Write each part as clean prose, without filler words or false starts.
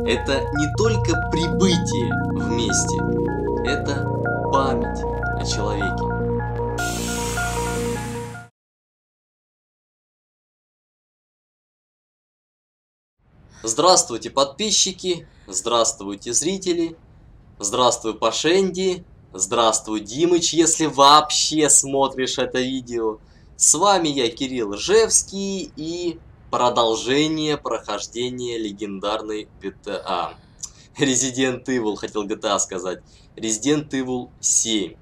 Это не только прибытие вместе, это память о человеке. Здравствуйте, подписчики, здравствуйте, зрители, здравствуй, Пашенди, здравствуй, Димыч, если вообще смотришь это видео. С вами я, Кирилл Ржевский, и продолжение прохождения легендарной GTA. Resident Evil, хотел GTA сказать. Resident Evil 7.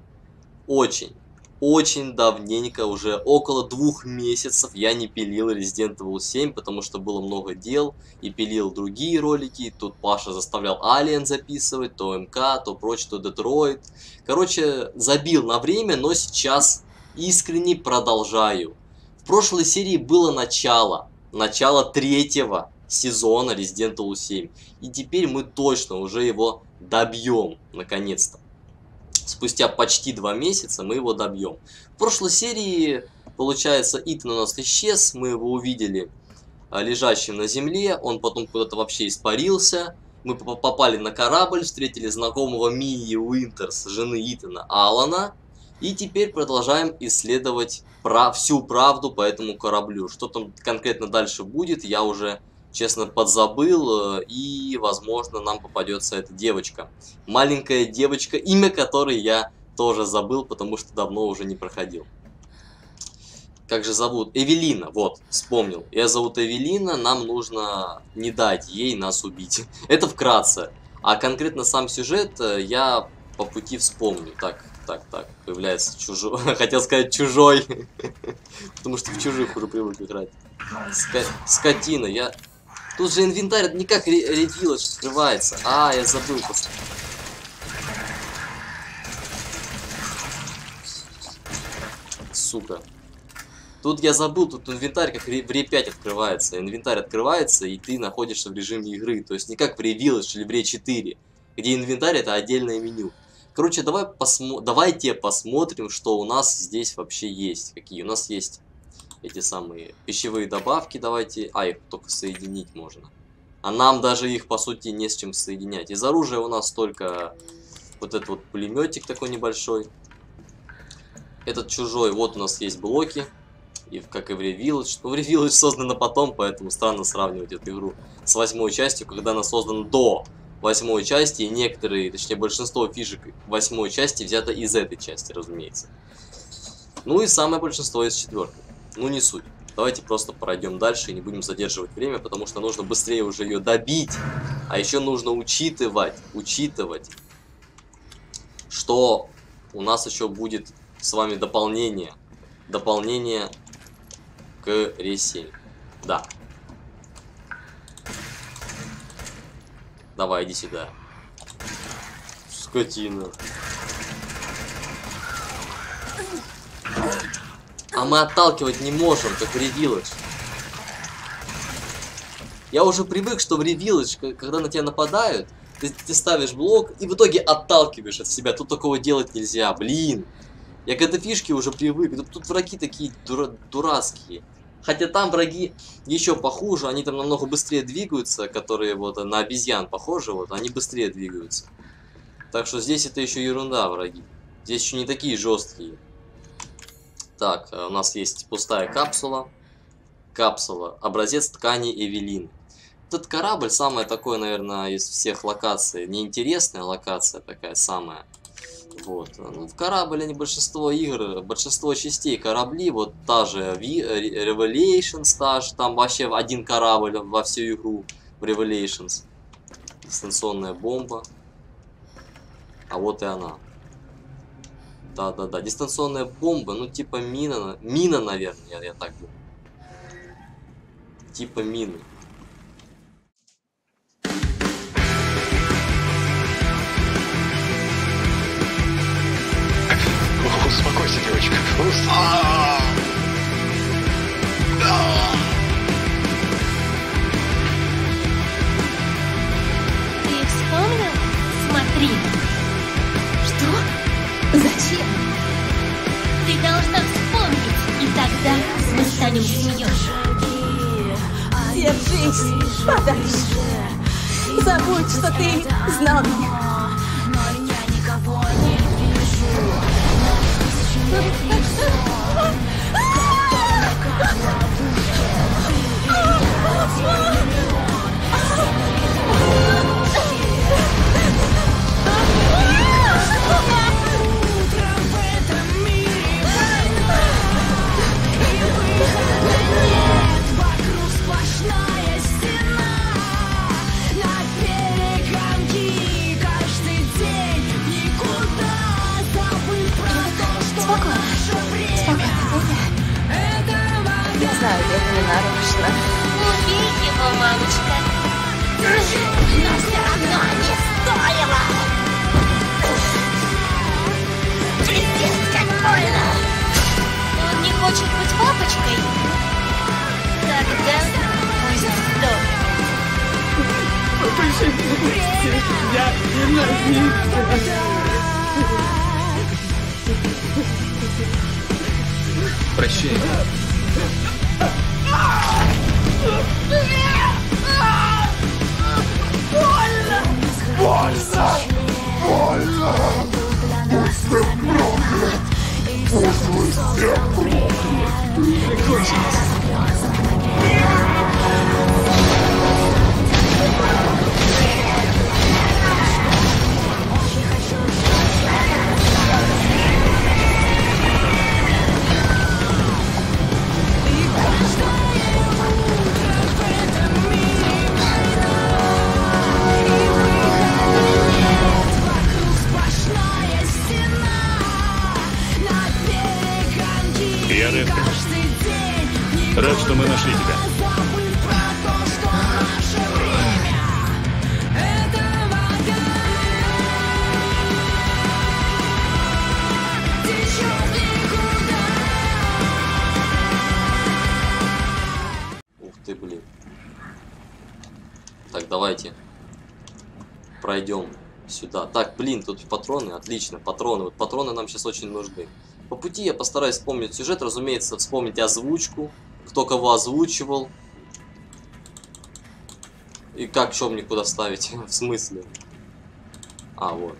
Очень давненько, уже около 2 месяцев я не пилил Resident Evil 7, потому что было много дел, и пилил другие ролики. Тут Паша заставлял Alien записывать, то МК, то прочее, то Детройт. Короче, забил на время, но сейчас искренне продолжаю. В прошлой серии было начало 3-го сезона Resident Evil 7. И теперь мы точно уже его добьем, наконец-то. Спустя почти 2 месяца мы его добьем. В прошлой серии, получается, Итан у нас исчез. Мы его увидели лежащим на земле. Он потом куда-то вообще испарился. Мы попали на корабль, встретили знакомого Мии Уинтерс, жены Итана, Алана. И теперь продолжаем исследовать всю правду по этому кораблю. Что там конкретно дальше будет, я уже, честно, подзабыл. И, возможно, нам попадется эта девочка. Маленькая девочка, имя которой я тоже забыл, потому что давно уже не проходил. Как же зовут? Эвелина, вот, вспомнил. Ее зовут Эвелина, нам нужно не дать ей нас убить. Это вкратце. А конкретно сам сюжет я по пути вспомню. Так, появляется чужой. Хотел сказать чужой. Потому что в чужих уже привык играть. Скотина, я... Тут же инвентарь никак ревилось скрывается. А, я забыл просто. Сука. Тут я забыл, тут инвентарь как в RE5 открывается. Инвентарь открывается, и ты находишься в режиме игры. То есть не как в ReVillage или в RE4, где инвентарь это отдельное меню. Короче, давайте посмотрим, что у нас здесь вообще есть. Какие у нас есть эти самые пищевые добавки. Давайте. А, их только соединить можно. А нам даже их, по сути, не с чем соединять. Из оружия у нас только вот этот вот пулеметик такой небольшой. Этот чужой. Вот у нас есть блоки. И как и в ReVillage. Но в ReVillage создано потом, поэтому странно сравнивать эту игру с 8-й частью, когда она создана до 8-й части, и некоторые, точнее большинство фишек 8-й части взято из этой части, разумеется. Ну и самое большинство из 4-й. Ну не суть. Давайте просто пройдем дальше и не будем задерживать время, потому что нужно быстрее уже ее добить. А еще нужно учитывать, что у нас еще будет с вами дополнение. Дополнение к RE7. Да. Давай, иди сюда. Скотина. А мы отталкивать не можем, как в ReVillage. Я уже привык, что в ReVillage, когда на тебя нападают, ты ставишь блок и в итоге отталкиваешь от себя. Тут такого делать нельзя, блин. Я к этой фишке уже привык. Тут враги такие дурацкие. Хотя там враги еще похуже, они там намного быстрее двигаются, которые вот на обезьян похожи, вот они быстрее двигаются. Так что здесь это еще ерунда, враги. Здесь еще не такие жесткие. Так, у нас есть пустая капсула. Капсула. Образец ткани Эвелин. Этот корабль самая такое, наверное, из всех локаций. Неинтересная локация такая самая. Вот. Ну, в корабле не большинство игр, большинство частей корабли, вот та же Revelations, та же, там вообще один корабль во всю игру в Revelations. Дистанционная бомба. А вот и она. Да, дистанционная бомба, ну типа мина, наверное, я так думаю. Типа мины. Успокойся, девочка. Ты вспомнил? Смотри. Что? Зачем? Ты должна вспомнить, и тогда мы станем семьей. Держись подальше. Забудь, что ты знал меня. Но я никого не вижу. Утром в этом мире война, и выхода нет, вокруг сплошная стена. На перегонки каждый день никуда, забыв про то, что наше время это вода. Я знаю, это не нарочно. Убей его, мамочка. Но все равно не стоило. Пиздец, как больно. Он не хочет быть папочкой? Тогда пусть сдохнет. Я ненавижу. Прощай. Сплошная стена. На перегонки Я Рэпка. каждый день Рад, что мы нашли тебя. забыв про то, что наше время это вода. Течет никуда. Ух ты, блин. Так, давайте пройдем сюда. Так, блин, тут патроны, отлично, патроны. Вот патроны нам сейчас очень нужны. По пути я постараюсь вспомнить сюжет, разумеется, вспомнить озвучку, кто кого озвучивал. И как, что мне куда ставить, в смысле? А, вот.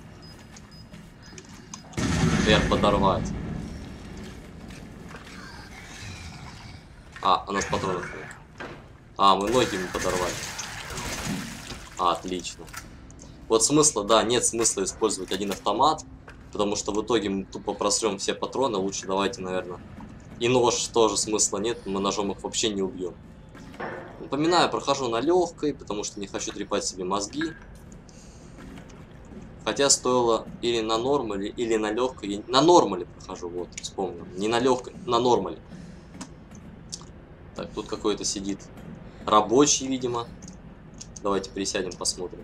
Вверх подорвать. А, у нас патронов нет. А, мы ноги ему подорвали. А, отлично. Вот смысла, да, нет смысла использовать один автомат, потому что в итоге мы тупо просрем все патроны. Лучше давайте, наверное. И нож тоже смысла нет, мы ножом их вообще не убьем. Напоминаю, прохожу на легкой, потому что не хочу трепать себе мозги. Хотя стоило или на нормале, или на легкой. На нормале прохожу, вот, вспомнил. Не на легкой, на нормале. Так, тут какой-то сидит рабочий, видимо. Давайте присядем, посмотрим.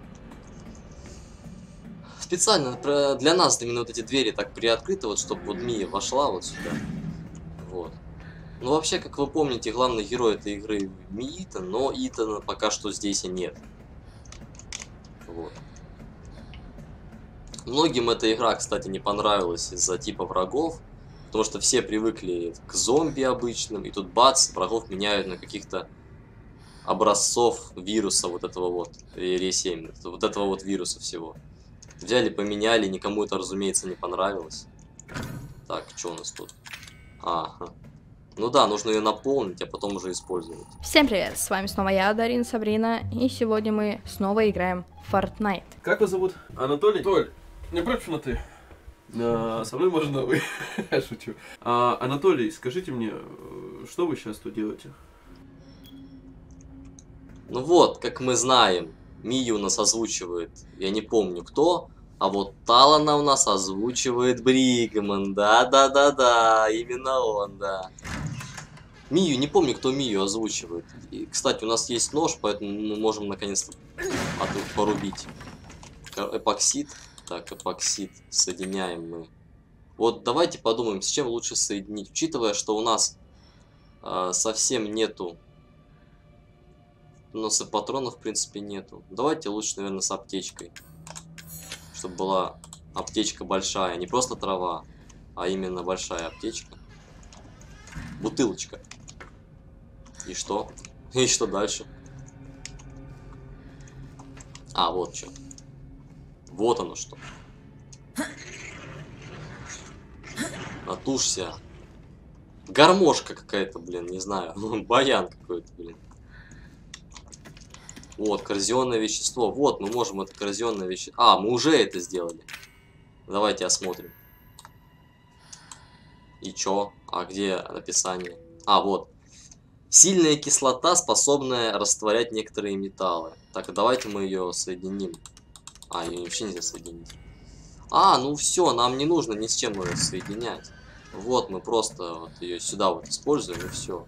Специально для нас именно вот эти двери так приоткрыты, вот чтобы вот Мия вошла вот сюда. Вот. Ну вообще, как вы помните, главный герой этой игры Итан, но Итана пока что здесь и нет. Вот. Многим эта игра, кстати, не понравилась из-за типа врагов, потому что все привыкли к зомби обычным, и тут бац, врагов меняют на каких-то образцов вируса вот этого вот, RE7, вот этого вот вируса всего. Взяли, поменяли, никому это, разумеется, не понравилось. Так, что у нас тут? Ага. Ну да, нужно ее наполнить, а потом уже использовать. Всем привет, с вами снова я, Дарин Сабрина, и сегодня мы снова играем в Fortnite. Как вас зовут? Анатолий? Толь, не против на ты? Со мной можно вы. Я шучу. Анатолий, скажите мне, что вы сейчас тут делаете? Ну вот, как мы знаем, Мию у нас озвучивает, я не помню кто, а вот Талана у нас озвучивает Бригман. Да-да-да-да, именно он, да. Мию, не помню, кто Мию озвучивает. И, кстати, у нас есть нож, поэтому мы можем наконец-то порубить. Эпоксид. Так, эпоксид. Соединяем мы. Вот давайте подумаем, с чем лучше соединить. Учитывая, что у нас совсем нету. У нас и патронов, в принципе, нету. Давайте лучше, наверное, с аптечкой. Чтобы была аптечка большая. Не просто трава, а именно большая аптечка. Бутылочка. И что? И что дальше? А, вот что. Вот оно что. Натушься. Гармошка какая-то, блин, не знаю. Баян какой-то, блин. Вот, коррозионное вещество. Вот, мы можем это коррозионное вещество. А, мы уже это сделали. Давайте осмотрим. И чё? А где описание? А, вот. Сильная кислота, способная растворять некоторые металлы. Так, давайте мы ее соединим. А, ее вообще нельзя соединить. А, ну все, нам не нужно ни с чем ее соединять. Вот, мы просто вот ее сюда вот используем, и все.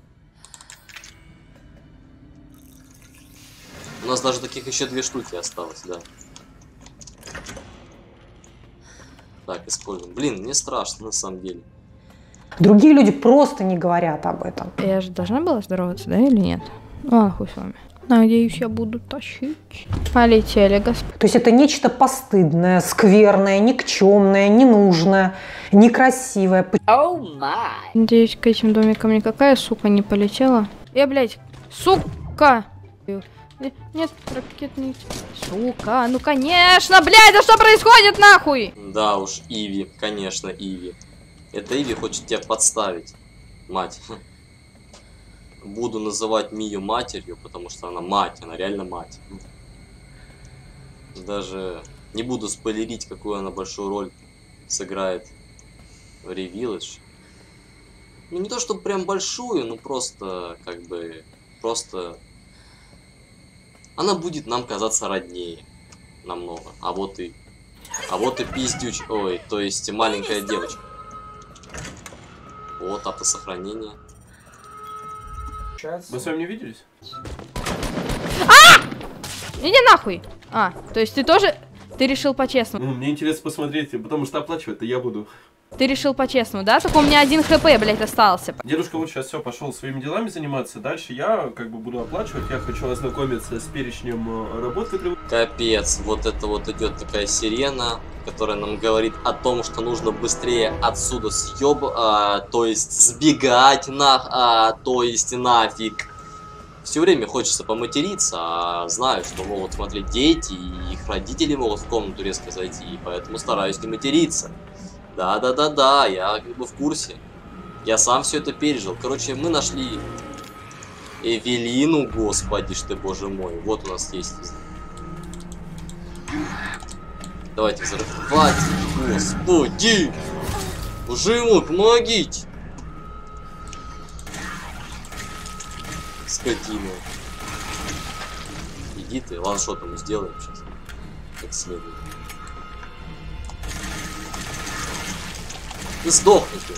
У нас даже таких еще 2 штуки осталось, да. Так, используем. Блин, мне страшно, на самом деле. Другие люди просто не говорят об этом. Я же должна была здороваться, да, или нет? А, хуй с вами. Надеюсь, я буду тащить. Полетели, господи. То есть это нечто постыдное, скверное, никчемное, ненужное, некрасивое. Надеюсь, к этим домикам никакая сука не полетела. Блядь, сука! Нет, ракетный... Сука, ну конечно, блядь, да что происходит нахуй? Да уж, Иви, конечно, Иви. Это Иви хочет тебя подставить, мать. Буду называть Мию матерью, потому что она мать, она реально мать. Даже не буду спойлерить, какую она большую роль сыграет в Revillage. Ну не то, чтобы прям большую, но просто, как бы, просто... Она будет нам казаться роднее. Намного. А вот и пиздюч. Ой, то есть маленькая девочка. Вот, автосохранение. Мы с вами не виделись? Иди нахуй! А, то есть ты тоже... Ты решил по-честному? Ну, мне интересно посмотреть, потому что оплачивать-то я буду. Ты решил по-честному, да? Только у меня 1 хп, блядь, остался. Дедушка вот сейчас все пошел своими делами заниматься. Дальше я как бы буду оплачивать. Я хочу ознакомиться с перечнем работ, которые... Капец, вот это вот идет такая сирена, которая нам говорит о том, что нужно быстрее отсюда то есть сбегать то есть нафиг. Все время хочется поматериться, а знаю, что могут смотреть дети, и их родители могут в комнату резко зайти, и поэтому стараюсь не материться. Да, я как бы в курсе. Я сам все это пережил. Короче, мы нашли Эвелину, господи ж ты, боже мой. Вот у нас есть. Давайте взрывать. Господи! Боже мой, помогите! Скотина. Иди ты, ваншот ему сделаем сейчас. Как следует. Ты сдохните.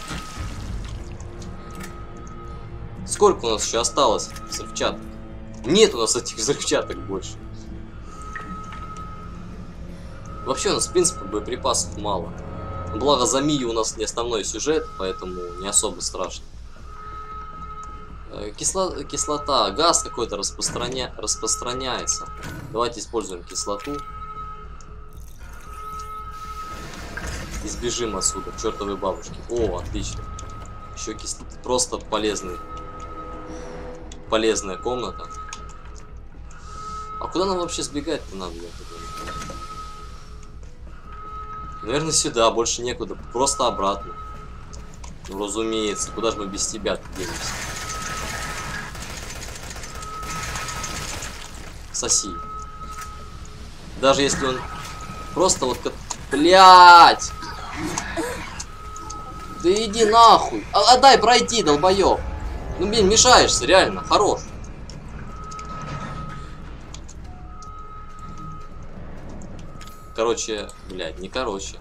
Сколько у нас еще осталось взрывчаток? Нет у нас этих взрывчаток больше. Вообще у нас, в принципе, боеприпасов мало. Благо за Мию у нас не основной сюжет, поэтому не особо страшно. Кислота, газ какой-то распространяется. Давайте используем кислоту. Избежим отсюда, к чертовой бабушке. О, отлично. Еще кислота. Просто полезная комната. А куда нам вообще сбегать-то надо? Наверное, сюда, больше некуда. Просто обратно. Ну, разумеется, куда же мы без тебя-то денемся? Соси. Даже если он просто вот как... Блять! Да иди нахуй! Дай пройти, долбоёб! Ну, блин, мешаешься, реально, хорош. Короче, блядь, не короче.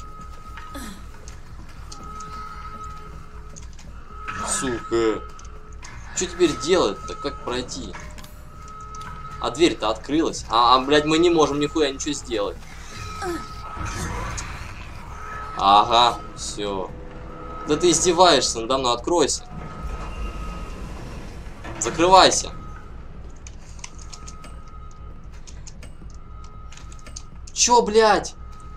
Сука. Что теперь делать-то? Как пройти? А дверь-то открылась. Блядь, мы не можем нихуя ничего сделать. Ага, все. Да ты издеваешься надо мной, откройся. Закрывайся. Чё, блядь?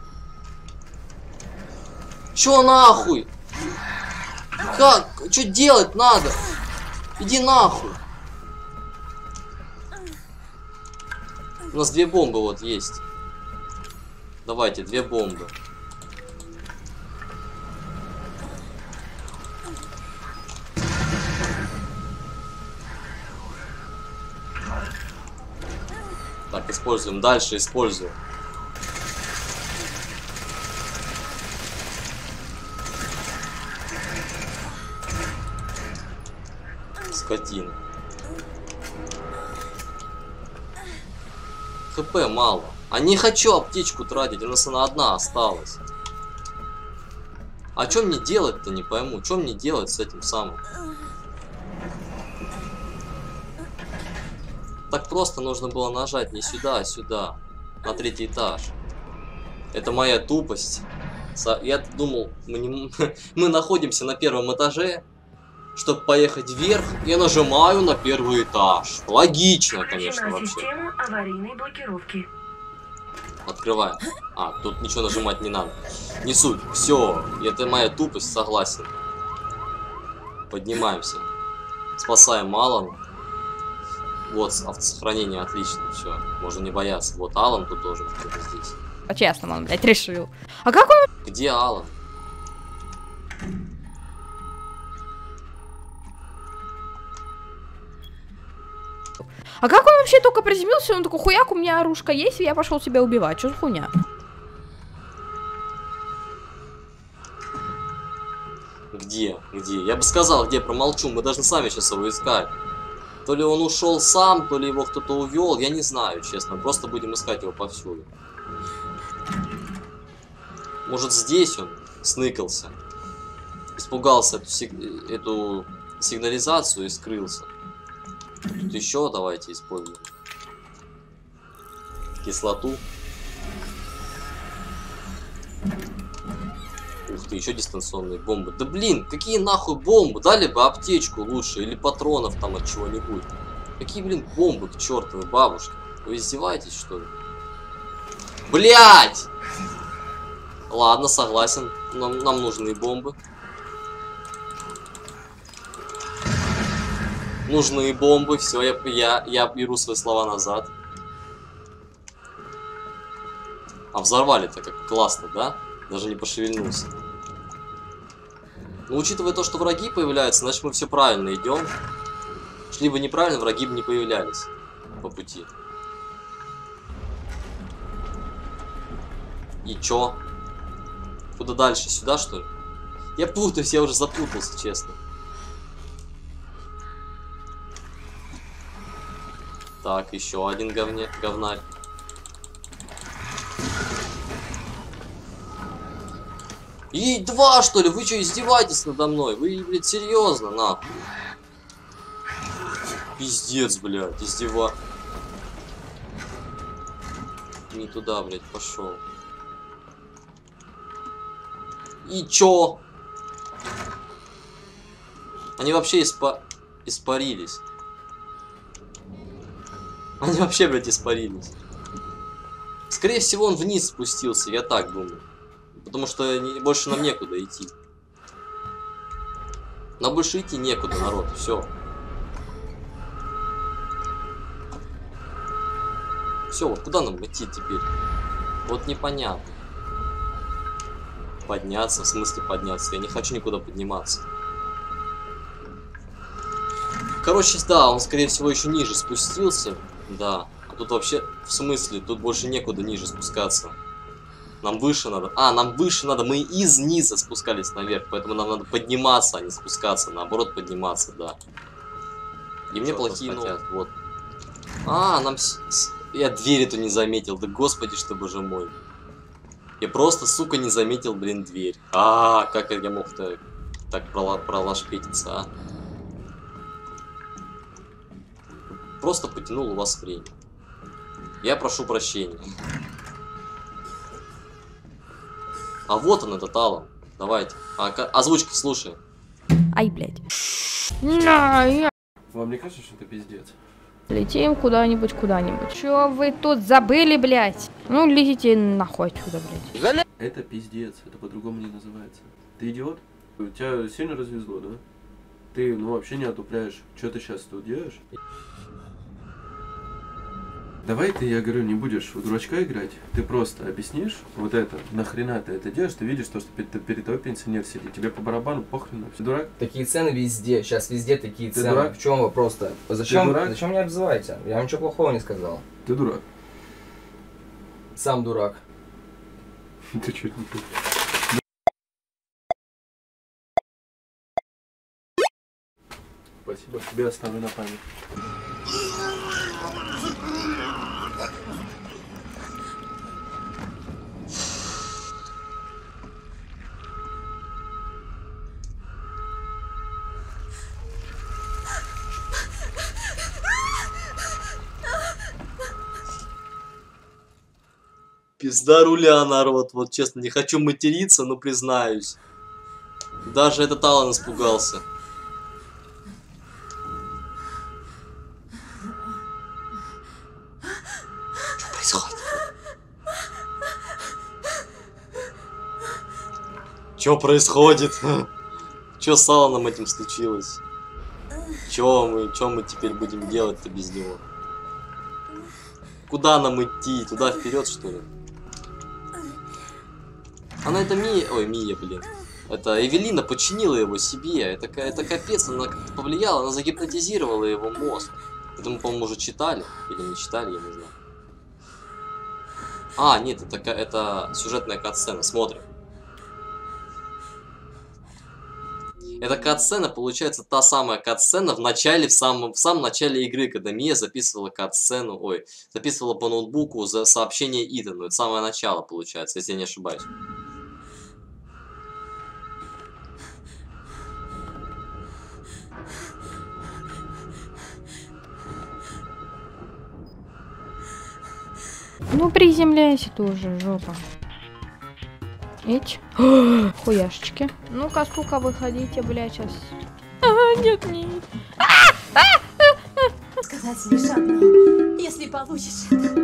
Чё нахуй? Как? Чё делать надо? Иди нахуй. У нас 2 бомбы вот есть. Давайте, 2 бомбы. Так, используем. Дальше используем. Скотина. ХП мало. А не хочу аптечку тратить, у нас она одна осталась. А что мне делать-то, не пойму. Что мне делать с этим самым? Так просто нужно было нажать не сюда, а сюда. На 3-й этаж. Это моя тупость. Я думал, мы находимся на 1-м этаже. Чтобы поехать вверх, я нажимаю на 1-й этаж. Логично, конечно, вообще. Аварийной блокировки. Открываем. А, тут ничего нажимать не надо. Не суть. Все, это моя тупость, согласен. Поднимаемся. Спасаем Алана. Вот, автосохранение, отлично, все. Можно не бояться. Вот Алан тут должен быть где-то здесь. По-честному он, блядь, решил. А как он... Где Алан? А как он вообще только приземлился? Он такой, хуяк, у меня оружка есть, и я пошел тебя убивать. Что за хуйня? Где? Где? Я бы сказал, где, промолчу. Мы должны сами сейчас его искать. То ли он ушел сам, то ли его кто-то увел. Я не знаю, честно. Просто будем искать его повсюду. Может, здесь он сныкался. Испугался эту сигнализацию и скрылся. Тут еще давайте используем. Кислоту. Ух ты, еще дистанционные бомбы. Да блин, какие нахуй бомбы? Дали бы аптечку лучше или патронов там от чего-нибудь. Какие, блин, бомбы к чертовой бабушке? Вы издеваетесь, что ли? Блять! Ладно, согласен. Нам нужны бомбы. Нужны бомбы. Все, я беру свои слова назад. А взорвали-то как классно, да? Даже не пошевельнулся. Но учитывая то, что враги появляются, значит мы все правильно идем. Шли бы неправильно, враги бы не появлялись по пути. И чё? Куда дальше? Сюда, что ли? Я путаюсь, я уже запутался, честно. Так, еще один говнарь. И 2, что ли? Вы что, издеваетесь надо мной? Вы, блядь, серьезно, нахуй? Пиздец, блядь, Не туда, блядь, пошел. И чё? Они вообще испарились. Они вообще, блядь, испарились. Скорее всего, он вниз спустился, я так думаю. Потому что больше нам некуда идти. Нам больше идти некуда, народ. Все. Все, вот куда нам идти теперь? Вот непонятно. Подняться, в смысле подняться? Я не хочу никуда подниматься. Короче, да, он, скорее всего, еще ниже спустился. Да. А тут вообще, в смысле, тут больше некуда ниже спускаться. Нам выше надо. А, нам выше надо. Мы из низа спускались наверх. Поэтому нам надо подниматься, а не спускаться. Наоборот, подниматься, да. И мне плохие новости. Вот. А, нам... Я дверь эту не заметил. Да господи, что, боже мой. Я просто, сука, не заметил, блин, дверь. А, как я мог-то так пролашпетиться, а? Просто потянул у вас время. Я прошу прощения. А вот он, этот Алан. Давайте. Озвучка, слушай. Ай, блядь. Вам не кажется, что это пиздец? Летим куда-нибудь, куда-нибудь. Чё вы тут забыли, блядь? Ну, летите нахуй отсюда, блядь. Это пиздец, это по-другому не называется. Ты идиот? Тебя сильно развезло, да? Ты, ну, вообще не отупляешь. Что ты сейчас тут делаешь? Давай ты, я говорю, не будешь в дурачка играть, ты просто объяснишь вот это, нахрена ты это делаешь, ты видишь то, что перед тобой пенсионер сидит, тебе по барабану, похрен, все дурак? Такие цены везде, сейчас везде такие Ты цены. дурак? В чем вопрос-то? Зачем дурак? меня обзываете? Я вам ничего плохого не сказал. Ты дурак. Сам дурак. Ты чуть не тут. Спасибо, тебе оставлю на память. Пизда руля, народ. Вот честно, не хочу материться, но признаюсь. Даже этот Алан испугался. Что происходит? Что происходит? Что с Аланом этим случилось? Что мы теперь будем делать-то без него? Куда нам идти? Туда вперед, что ли? Она это Мия... Ой, Мия, блин. Это Эвелина починила его себе. Это капец, она как-то повлияла, она загипнотизировала его мозг. Это мы, по-моему, уже читали. Или не читали, я не знаю. А, нет, это сюжетная катсцена. Смотрим. Эта катсцена, получается, та самая катсцена в начале, в самом начале игры, когда Мия записывала катсцену, записывала по ноутбуку за сообщение Итану. Это самое начало, получается, если я не ошибаюсь. Ну, приземляйся тоже, жопа. Эч. Хуяшечки. Ну-ка, сука, выходите, блядь, сейчас. Нет, нет. Сказать лишь одно. Если получишь,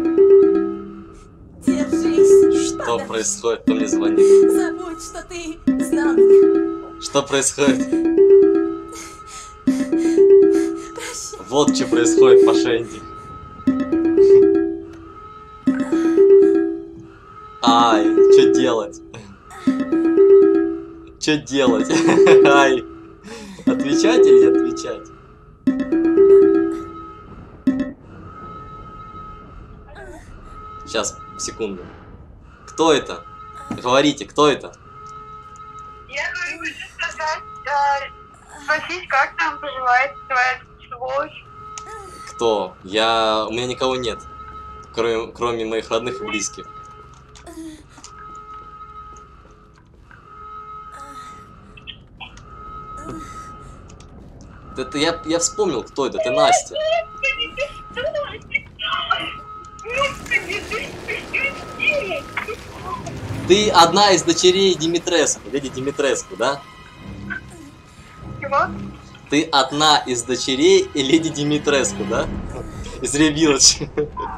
держись. Что происходит? Кто мне звонит? Забудь, что ты знал меня. Что происходит? Прощай. Вот что происходит по Шенди. Ай, что делать? Что делать? Ай, отвечать или не отвечать? Сейчас, секунду. Кто это? Говорите, кто это? Я говорю, сказать, спросить, как там поживает твоя сволочь. Кто? У меня никого нет, кроме моих родных и близких. Это я вспомнил, кто это. Ты Настя. Ты одна из дочерей Димитреску, леди Димитреску, да? Чего? Ты одна из дочерей леди Димитреску, да? Из Ревилладж.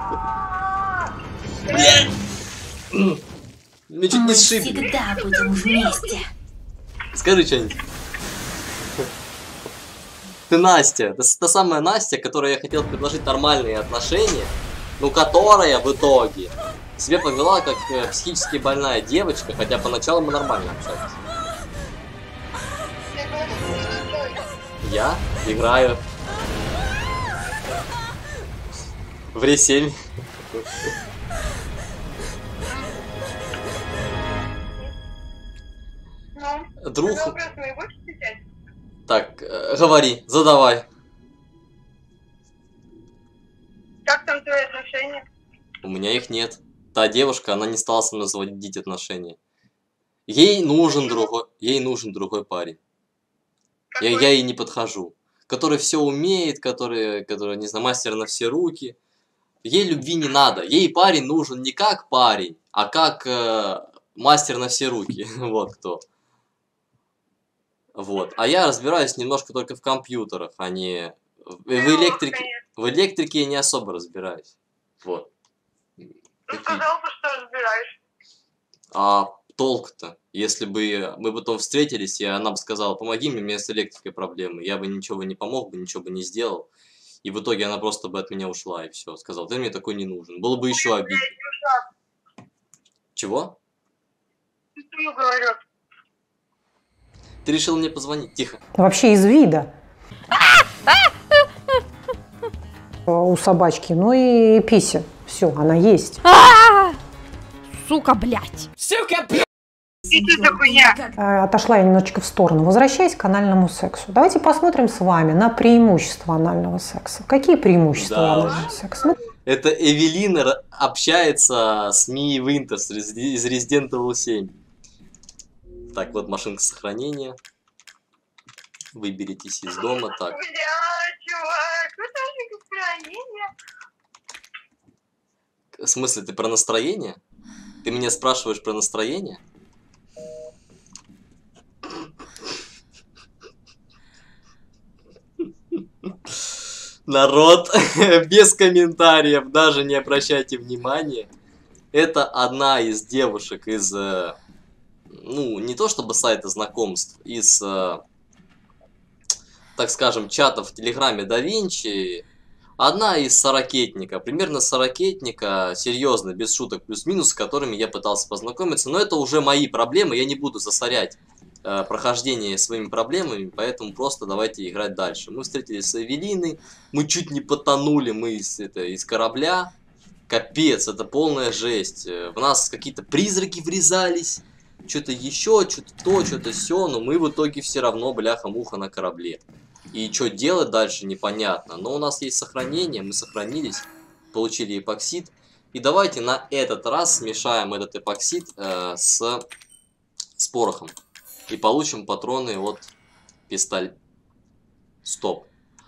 Блядь! Меня чуть не сшибли. Мы всегда будем вместе. Скажи что-нибудь. Ты Настя. Та самая Настя, которой я хотел предложить нормальные отношения, но которая в итоге себя повела как психически больная девочка, хотя поначалу мы нормально общались. Я играю в Ре-7. Друг... Так, говори, задавай. Как там твои отношения? У меня их нет. Та девушка, она не стала со мной заводить отношения. Ей нужен другой парень. Я ей не подхожу. Который все умеет, который, не знаю, мастер на все руки. Ей любви не надо. Ей парень нужен не как парень, а как мастер на все руки. Вот кто. Вот. А я разбираюсь немножко только в компьютерах, а не... В электрике я не особо разбираюсь. Вот. Ну, сказал бы, что разбираешь. А толк-то? Если бы мы потом встретились, и она бы сказала, помоги мне, у меня с электрикой проблемы. Я бы ничего не помог бы, ничего бы не сделал. И в итоге она просто бы от меня ушла, и все. Сказала, ты мне такой не нужен. Было бы еще обидно. Чего? Что говорю? Ты решил мне позвонить? Тихо. Вообще из вида. У собачки. Ну и пися. Все, она есть. Сука, блядь. Сука, блядь. Что за хуйня? Отошла я немножечко в сторону. Возвращаясь к анальному сексу. Давайте посмотрим с вами на преимущества анального секса. Какие преимущества анального секса? Это Эвелина общается с Мией Винтерс из Resident Evil 7. Так, вот машинка сохранения. Выберитесь из дома. Так. Бля, чувак, это же настроение. В смысле, ты про настроение? Ты меня спрашиваешь про настроение? Народ, без комментариев, даже не обращайте внимания. Это одна из девушек из, ну, не то чтобы сайта знакомств, из, так скажем, чатов в Телеграме Да Винчи. Одна из сорокетника, примерно сорокетника, серьезно, без шуток, плюс-минус, с которыми я пытался познакомиться. Но это уже мои проблемы, я не буду засорять прохождение своими проблемами, поэтому просто давайте играть дальше. Мы встретились с Эвелиной, мы чуть не потонули, мы из корабля. Капец, это полная жесть. В нас какие-то призраки врезались, что-то еще, что-то то, что-то сё, но мы в итоге все равно бляха-муха на корабле. И что делать дальше, непонятно. Но у нас есть сохранение, мы сохранились, получили эпоксид. И давайте на этот раз смешаем этот эпоксид с порохом. И получим патроны от пистолета. Стоп.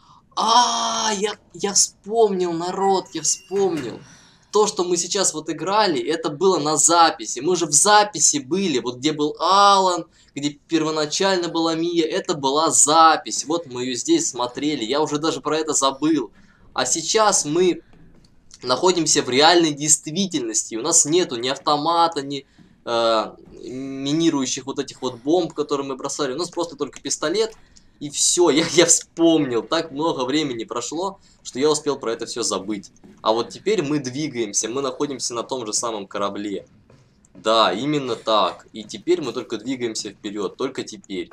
Я вспомнил, народ, я вспомнил. То, что мы сейчас вот играли, это было на записи. Мы же в записи были, вот где был Алан, где первоначально была Мия, это была запись. Вот мы ее здесь смотрели, я уже даже про это забыл. А сейчас мы находимся в реальной действительности. У нас нету ни автомата, ни минирующих вот этих вот бомб, которые мы бросали. У нас просто только пистолет. И все, я вспомнил, так много времени прошло, что я успел про это все забыть. А вот теперь мы двигаемся, мы находимся на том же самом корабле. Да, именно так. И теперь мы только двигаемся вперед, только теперь.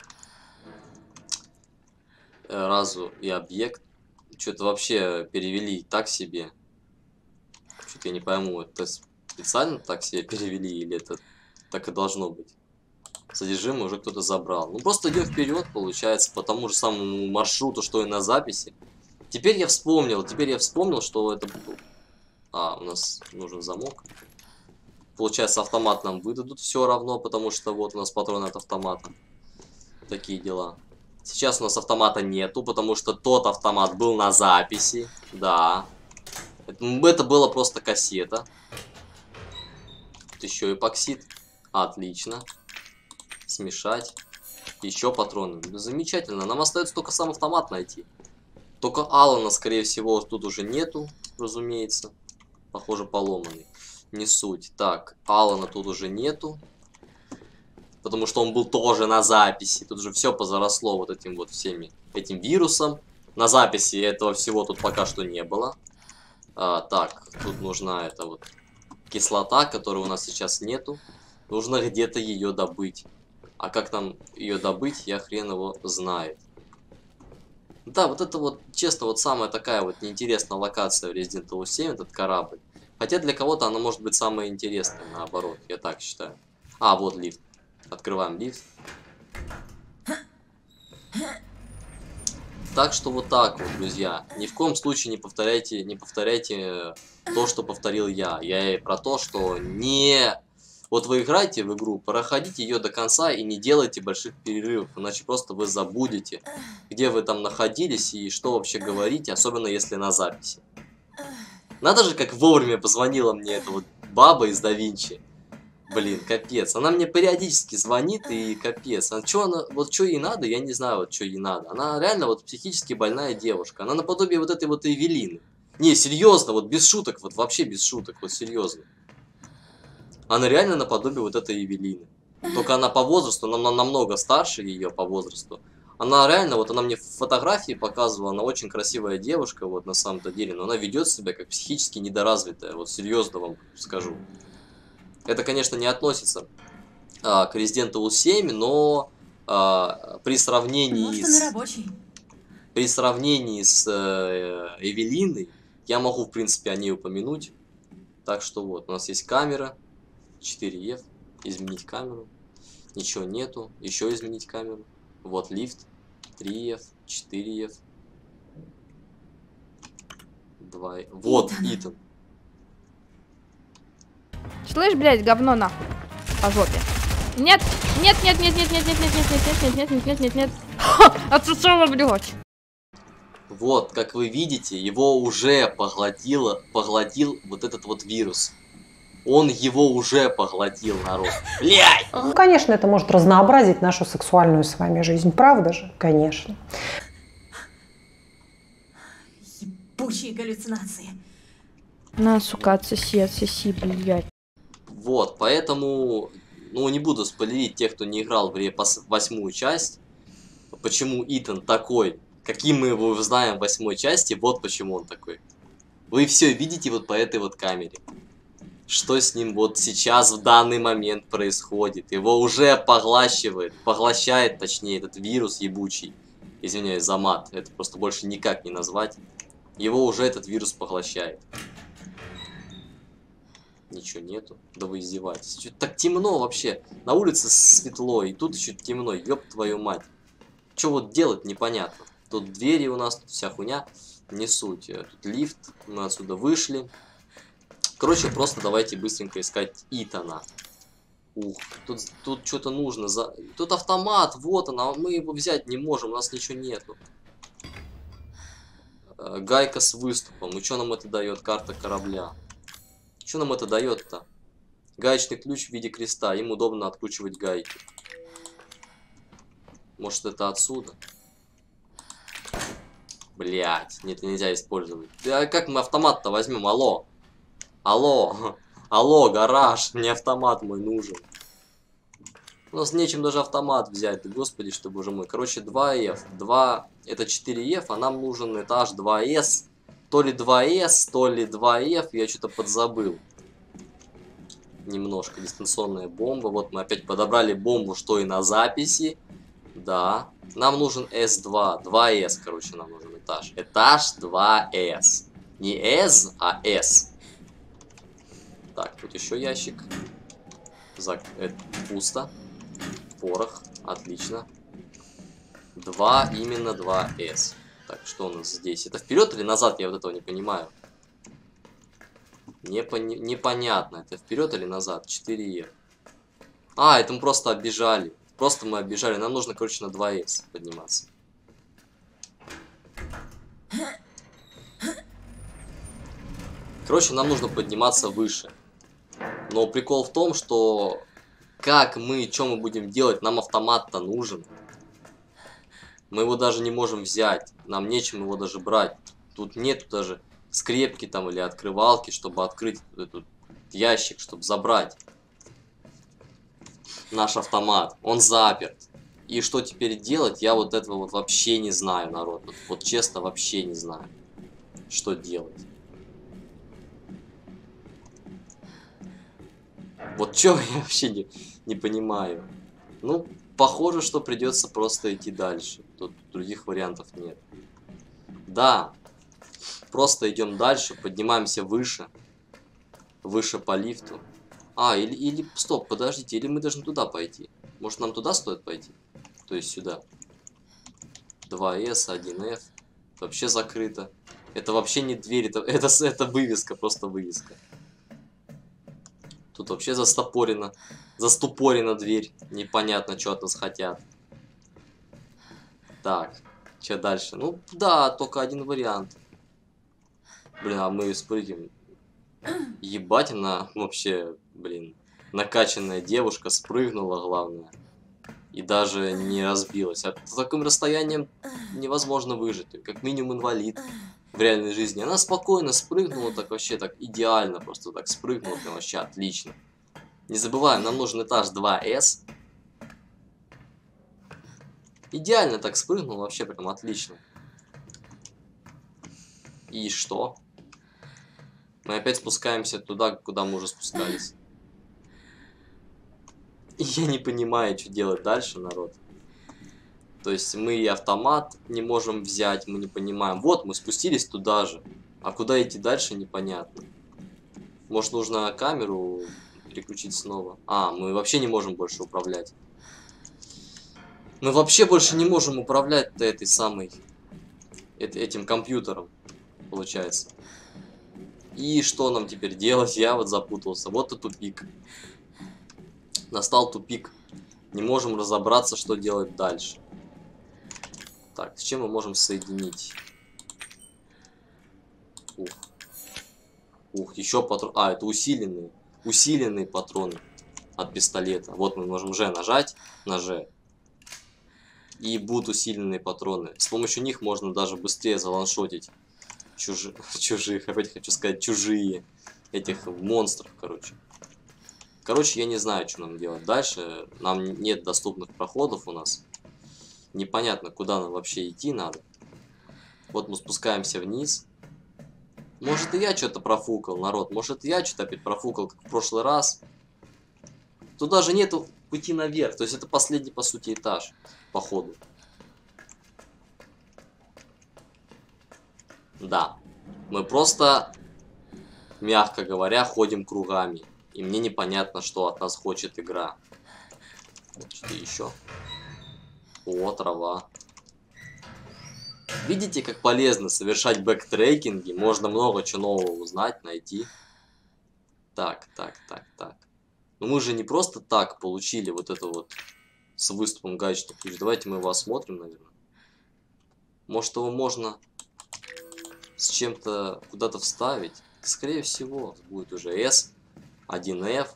Разу и объект. Что-то вообще перевели так себе. Что-то я не пойму, это специально так себе перевели или это так и должно быть? Содержимое уже кто-то забрал. Ну просто идем вперед, получается, по тому же самому маршруту, что и на записи. Теперь я вспомнил, что это... у нас нужен замок. Получается, автомат нам выдадут все равно, потому что вот у нас патроны от автомата. Такие дела. Сейчас у нас автомата нету, потому что тот автомат был на записи. Да. Это была просто кассета. Тут еще эпоксид. Отлично. Смешать. Еще патроны. Замечательно. Нам остается только сам автомат найти. Только Алана, скорее всего, тут уже нету, разумеется. Похоже, поломанный. Не суть. Так, Алана тут уже нету. Потому что он был тоже на записи. Тут же все позаросло вот этим вот этим вирусом. На записи этого всего тут пока что не было. Так, тут нужна эта вот кислота, которой у нас сейчас нету. Нужно где-то ее добыть. А как нам ее добыть, я хрен его знает. Да, вот это вот, честно, вот самая такая вот неинтересная локация в Resident Evil 7, этот корабль. Хотя для кого-то она может быть самая интересная, наоборот, я так считаю. Вот лифт. Открываем лифт. Так что вот так вот, друзья. Ни в коем случае не повторяйте то, что повторил я. Я и про то, что не... Вот вы играете в игру, проходите ее до конца и не делайте больших перерывов, иначе просто вы забудете, где вы там находились и что вообще говорите, особенно если на записи. Надо же, как вовремя позвонила мне эта вот баба из Да Винчи. Блин, капец. Она мне периодически звонит и капец. Вот что ей надо, я не знаю, вот что ей надо. Она реально вот психически больная девушка. Она наподобие вот этой вот Эвелины. Не, серьезно, вот без шуток, вот вообще без шуток, вот серьезно. Она реально наподобие вот этой Эвелины. Только она по возрасту, намного старше ее по возрасту. Она реально, вот она мне фотографии показывала, она очень красивая девушка, вот на самом-то деле, но она ведет себя как психически недоразвитая, вот серьезно вам скажу. Это, конечно, не относится к Resident Evil 7, но при сравнении с Эвелиной я могу, в принципе, о ней упомянуть. Так что вот, у нас есть камера, 4F, изменить камеру, ничего нету, еще изменить камеру. Вот лифт, 3F, 4F, 2. Вот Итан. Слышь, блядь, говно нахуй. По жопе. Нет, нет, нет, нет, нет, нет, нет, нет, нет, нет, нет, нет, нет, нет, нет. Отсосала, блядь. Вот, как вы видите, его уже поглотил вот этот вот вирус. Он его уже поглотил, народ. Блядь! Ну, конечно, это может разнообразить нашу сексуальную с вами жизнь, правда же? Конечно. Ебучие галлюцинации. На, сука, отсоси, блядь. Вот, поэтому, ну, не буду спойлерить тех, кто не играл в 8-ю часть. Почему Итан такой, каким мы его знаем в 8-й части, вот почему он такой. Вы все видите вот по этой вот камере. Что с ним вот сейчас, в данный момент происходит. Его уже поглощает, точнее, этот вирус ебучий. Извиняюсь за мат, это просто больше никак не назвать. Его уже этот вирус поглощает. Ничего нету. Да вы издеваетесь. Чё так темно вообще. На улице светло, и тут еще темно. Ёб твою мать. Что вот делать, непонятно. Тут двери у нас, тут вся хуйня. Не суть. Тут лифт. Мы отсюда вышли. Короче, просто давайте быстренько искать Итана. Ух, тут что-то нужно. Тут автомат, вот он, а мы его взять не можем, у нас ничего нету. Гайка с выступом. И что нам это дает? Карта корабля. Что нам это дает-то? Гаечный ключ в виде креста. Им удобно откручивать гайки. Может, это отсюда? Блять, нет, нельзя использовать. А как мы автомат-то возьмем? Алло. Алло. Алло, гараж. Мне автомат мой нужен. У нас нечем даже автомат взять. Да господи, что боже мой. Короче, 2F. 2 это 4F, а нам нужен этаж 2S. То ли 2S, то ли 2F. Я что-то подзабыл. Немножко. Дистанционная бомба. Вот мы опять подобрали бомбу, что и на записи. Да. Нам нужен S2. 2S, короче, нам нужен этаж. Этаж 2S. Не S, а S. Так, тут еще ящик. Пусто. Порох. Отлично. Именно 2S. Так, что у нас здесь? Это вперед или назад? Я вот этого не понимаю. Непонятно. Это вперед или назад? 4E. А, это мы просто оббежали. Просто мы оббежали. Нам нужно, короче, на 2S подниматься. Короче, нам нужно подниматься выше. Но прикол в том, что что мы будем делать? Нам автомат-то нужен. Мы его даже не можем взять. Нам нечем его даже брать. Тут нету даже скрепки там или открывалки, чтобы открыть этот ящик, чтобы забрать наш автомат. Он заперт. И что теперь делать? Я вот этого вот вообще не знаю, народ. Вот честно, вообще не знаю, что делать. Вот чё я вообще не понимаю. Ну, похоже, что придется просто идти дальше. Тут других вариантов нет. Да. Просто идем дальше, поднимаемся выше. Выше по лифту. Стоп, подождите, или мы должны туда пойти? Может, нам туда стоит пойти? То есть сюда. 2С, 1F. Вообще закрыто. Это вообще не дверь, это вывеска, просто вывеска. Тут вообще застопорена дверь. Непонятно, что от нас хотят. Так, что дальше? Ну, да, только один вариант. Блин, а мы спрыгнем. Ебать, она вообще, блин, накачанная девушка спрыгнула, главное. И даже не разбилась. А с таким расстоянием невозможно выжить. Как минимум инвалид в реальной жизни. Она спокойно спрыгнула, так вообще так идеально. Просто так спрыгнула, прям вообще отлично. Не забываем, нам нужен этаж 2С. Идеально так спрыгнул, вообще прям отлично. И что? Мы опять спускаемся туда, куда мы уже спускались. И я не понимаю, что делать дальше, народ. То есть мы и автомат не можем взять, мы не понимаем. Вот, мы спустились туда же. А куда идти дальше, непонятно. Может, нужно камеру переключить снова? А, мы вообще не можем больше управлять. Мы вообще больше не можем управлять этой самой... этим компьютером, получается. И что нам теперь делать? Я вот запутался. Вот и тупик. Настал тупик. Не можем разобраться, что делать дальше. Так, с чем мы можем соединить? Ух. Ух, еще патрон. А, это усиленные. Усиленные патроны от пистолета. Вот мы можем Ж нажать. На Ж. И будут усиленные патроны. С помощью них можно даже быстрее заваншотить чужих. Опять хочу сказать чужие. Этих монстров, короче. Короче, я не знаю, что нам делать дальше. Нам нет доступных проходов у нас. Непонятно, куда нам вообще идти надо. Вот мы спускаемся вниз. Может, и я что-то профукал, народ. Может, и я что-то опять профукал, как в прошлый раз. Тут даже нету пути наверх. То есть это последний, по сути, этаж. Походу. Да. Мы просто, мягко говоря, ходим кругами. И мне непонятно, что от нас хочет игра. Что еще? О, трава. Видите, как полезно совершать бэктрекинги? Можно много чего нового узнать, найти. Так. Но мы же не просто так получили вот это вот с выступом гаечный ключ. Давайте мы его осмотрим, наверное. Может, его можно с чем-то куда-то вставить? Скорее всего, будет уже S, 1F.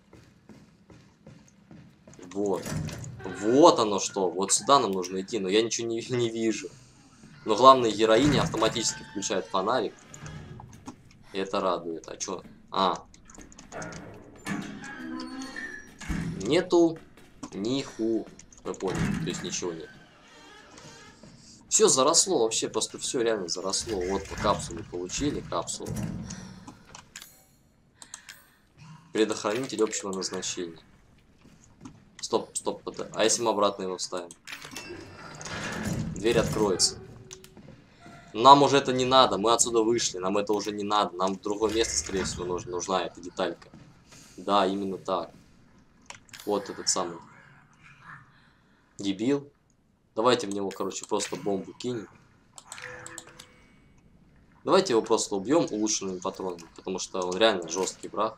Вот. Вот оно что. Вот сюда нам нужно идти, но я ничего не вижу. Но главная героиня автоматически включает фонарик. И это радует. А чё? А. Нету ниху. Вы поняли? То есть ничего нет. Все заросло вообще. Просто все реально заросло. Вот по капсуле получили. Капсулу. Предохранитель общего назначения. Стоп. А если мы обратно его вставим? Дверь откроется. Нам уже это не надо. Мы отсюда вышли. Нам это уже не надо. Нам в другое место, скорее всего, нужна эта деталька. Да, именно так. Вот этот самый дебил. Давайте в него, короче, просто бомбу кинем. Давайте его просто убьем улучшенными патронами. Потому что он реально жесткий враг.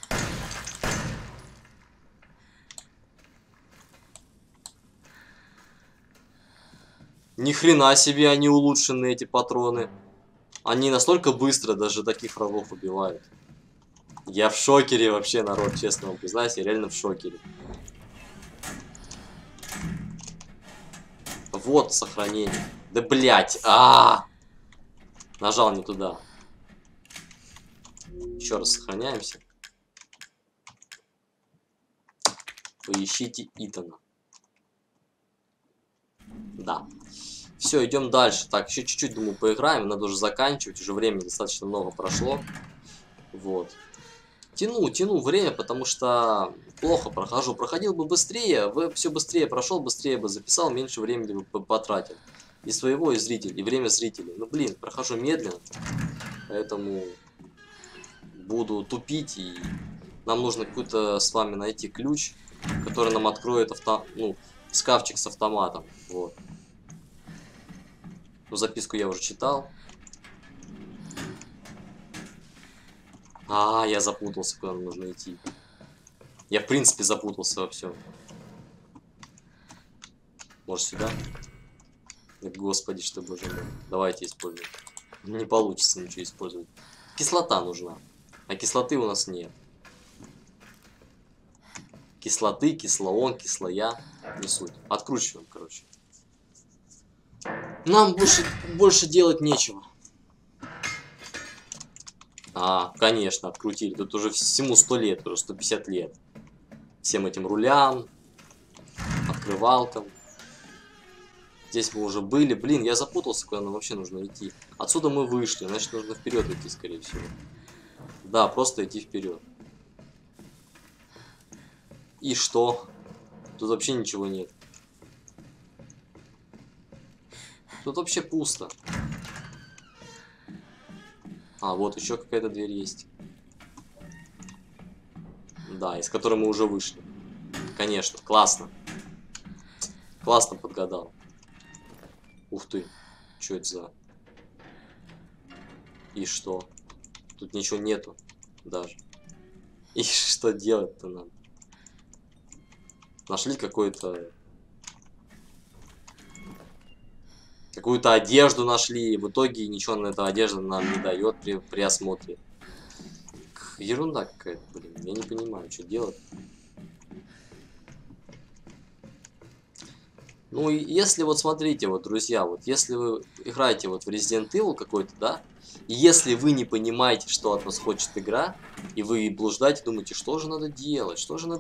Ни хрена себе они улучшенные, эти патроны. Они настолько быстро даже таких врагов убивают. Я в шокере вообще, народ, честно вам признаюсь, я реально в шокере. Вот сохранение. Да блять, нажал не туда. Еще раз сохраняемся. Поищите Итана. Да. Все, идем дальше. Так, еще чуть-чуть, думаю, поиграем. Надо уже заканчивать. Уже времени достаточно много прошло. Вот. Тяну время, потому что плохо прохожу. Проходил бы быстрее, все быстрее прошел, быстрее бы записал, меньше времени бы потратил. И своего, и зрителей, и время зрителей. Ну, блин, прохожу медленно. Поэтому буду тупить. И нам нужно какой-то с вами найти ключ, который нам откроет шкафчик с автоматом. Вот. Ну, записку я уже читал. Я запутался, куда нам нужно идти. Я, в принципе, запутался во всем. Может, сюда? Господи, что, боже мой. Давайте используем. Не получится ничего использовать. Кислота нужна. А кислоты у нас нет. Кислоты, кислоон, кислоя. Не суть. Откручиваем, короче. Нам больше делать нечего. Конечно, открутили. Тут уже всему 100 лет, уже 150 лет. Всем этим рулям, открывалкам. Здесь мы уже были. Блин, я запутался, куда нам вообще нужно идти. Отсюда мы вышли, значит нужно вперед идти, скорее всего. Да, просто идти вперед. И что? Тут вообще ничего нет. Тут вообще пусто. А, вот еще какая-то дверь есть. Да, из которой мы уже вышли. Конечно, классно. Классно подгадал. Ух ты, что это за... И что? Тут ничего нету даже. И что делать-то нам? Нашли какую-то одежду нашли, и в итоге ничего на эта одежда нам не дает при осмотре. Ерунда какая-то, блин, я не понимаю, что делать. Ну, и если вот смотрите, вот, друзья, вот, если вы играете вот в Resident Evil какой-то, да, и если вы не понимаете, что от вас хочет игра, и вы блуждаете, думаете, что же надо делать,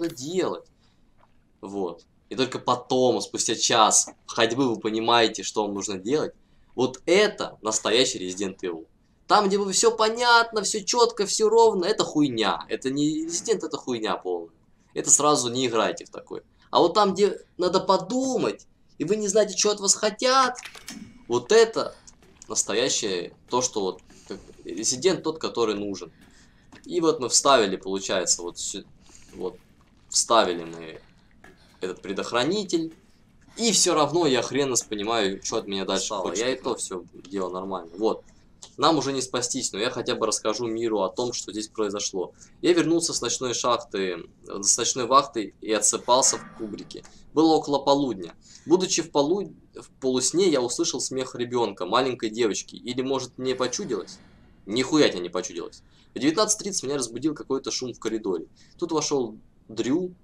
вот, и только потом, спустя час ходьбы, вы понимаете, что вам нужно делать, вот это настоящий Resident Evil. Там, где все понятно, все четко, все ровно, это хуйня. Это не Resident, это хуйня полная. Это сразу не играйте в такой. А вот там, где надо подумать, и вы не знаете, что от вас хотят, вот это настоящее, то, что вот Resident тот, который нужен. И вот мы вставили, получается, вот вставили мы этот предохранитель. И все равно я хрен понимаю, что от меня дальше хочет. Я и то все делал нормально. Вот. Нам уже не спастись, но я хотя бы расскажу миру о том, что здесь произошло. Я вернулся с ночной вахты и отсыпался в кубрике. Было около полудня. Будучи в полусне, я услышал смех ребенка, маленькой девочки. Или, может, мне почудилось? Нихуя тебе не почудилось. В 19:30 меня разбудил какой-то шум в коридоре. Тут вошел Дрю,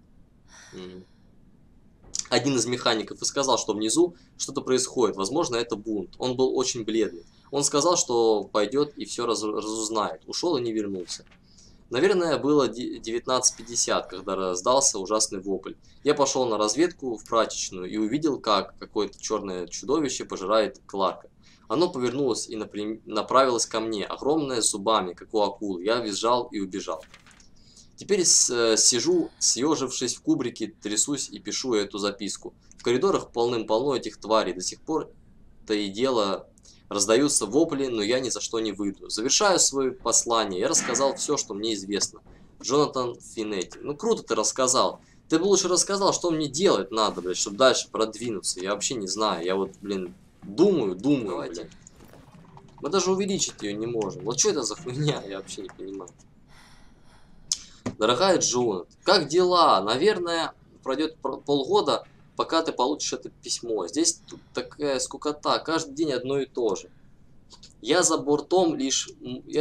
один из механиков, и сказал, что внизу что-то происходит. Возможно, это бунт. Он был очень бледный. Он сказал, что пойдет и все разузнает. Ушел и не вернулся. Наверное, было 19:50, когда раздался ужасный вопль. Я пошел на разведку в прачечную и увидел, как какое-то черное чудовище пожирает Кларка. Оно повернулось и направилось ко мне, огромное, с зубами, как у акулы. Я визжал и убежал. Теперь сижу, съежившись в кубрике, трясусь и пишу эту записку. В коридорах полным-полно этих тварей. До сих пор-то и дело... Раздаются вопли, но я ни за что не выйду. Завершаю свое послание. Я рассказал все, что мне известно. Джонатан Финетти. Ну круто ты рассказал. Ты бы лучше рассказал, что мне делать надо, блядь, чтобы дальше продвинуться. Я вообще не знаю. Я вот, блин, думаю, блядь. Мы даже увеличить ее не можем. Вот что это за хуйня? Я вообще не понимаю. Дорогая Джонат, как дела? Наверное, пройдет полгода, пока ты получишь это письмо. Здесь тут такая скукота, каждый день одно и то же. А за бортом лишь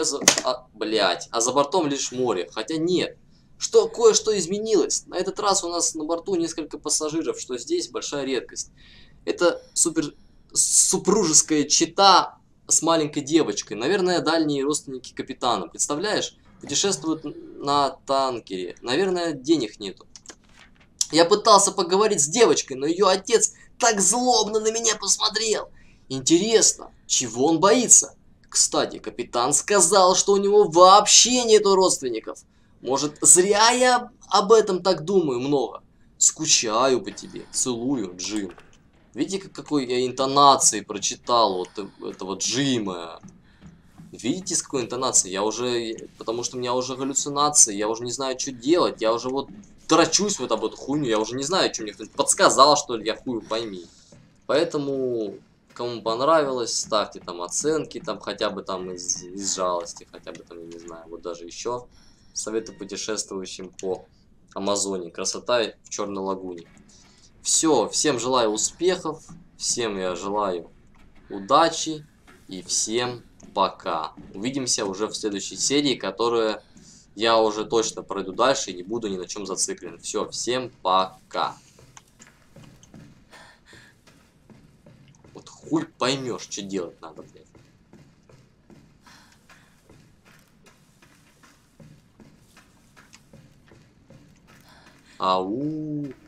море. Хотя нет. Кое-что изменилось. На этот раз у нас на борту несколько пассажиров, что здесь большая редкость. Это супружеская чета с маленькой девочкой. Наверное, дальние родственники капитана. Представляешь? Путешествуют на танкере. Наверное, денег нету. Я пытался поговорить с девочкой, но ее отец так злобно на меня посмотрел. Интересно, чего он боится? Кстати, капитан сказал, что у него вообще нету родственников. Может, зря я об этом так думаю много. Скучаю по тебе. Целую, Джим. Видите, какой я интонацией прочитал вот этого Джима? Видите, с какой интонацией? Потому что у меня уже галлюцинации, я уже не знаю, что делать. Я уже вот дрочусь вот об эту хуйню, я уже не знаю, что мне кто-нибудь подсказал, что ли, я хую пойми. Поэтому, кому понравилось, ставьте там оценки, там хотя бы там из жалости, хотя бы там, я не знаю, вот даже еще советы путешествующим по Амазоне. Красота в Черной лагуне. Все, всем желаю успехов, всем я желаю удачи и всем пока. Увидимся уже в следующей серии, которая... Я уже точно пройду дальше и не буду ни на чем зациклен. Все, всем пока. Вот хуй поймешь, что делать надо, блядь. Ау.